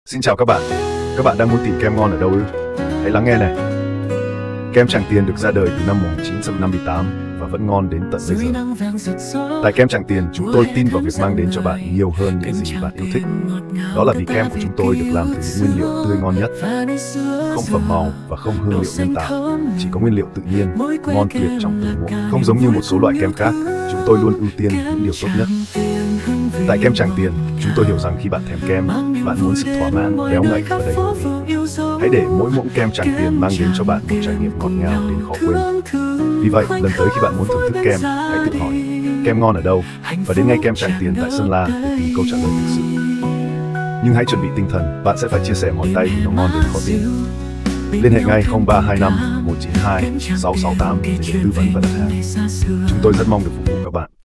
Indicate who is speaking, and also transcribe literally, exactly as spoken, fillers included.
Speaker 1: Xin chào các bạn. Các bạn đang muốn tìm kem ngon ở đâu ư? Hãy lắng nghe này. Kem Tràng Tiền được ra đời từ năm một nghìn chín trăm năm mươi tám và vẫn ngon đến tận bây giờ. Tại Kem Tràng Tiền, chúng tôi tin vào việc mang đến cho bạn nhiều hơn những gì bạn yêu thích. Đó là vì kem của chúng tôi được làm từ những nguyên liệu tươi ngon nhất, không phẩm màu và không hương liệu nhân tạo, chỉ có nguyên liệu tự nhiên, ngon tuyệt trong từng muỗng. Không giống như một số loại kem khác, chúng tôi luôn ưu tiên những điều tốt nhất. Tại Kem Tràng Tiền, chúng tôi hiểu rằng khi bạn thèm kem, bạn muốn sự thỏa mãn, béo ngậy và đầy hương vị. Hãy để mỗi muỗng kem Tràng Tiền mang đến cho bạn một trải nghiệm ngọt ngào đến khó quên. Vì vậy, lần tới khi bạn muốn thưởng thức kem, hãy tự hỏi kem ngon ở đâu và đến ngay Kem Tràng Tiền tại Sơn La để tìm câu trả lời thực sự. Nhưng hãy chuẩn bị tinh thần, bạn sẽ phải chia sẻ món tay vì nó ngon đến khó tin. Liên hệ ngay không ba hai năm một chín hai sáu sáu tám để được tư vấn và đặt hàng. Chúng tôi rất mong được phục vụ các bạn.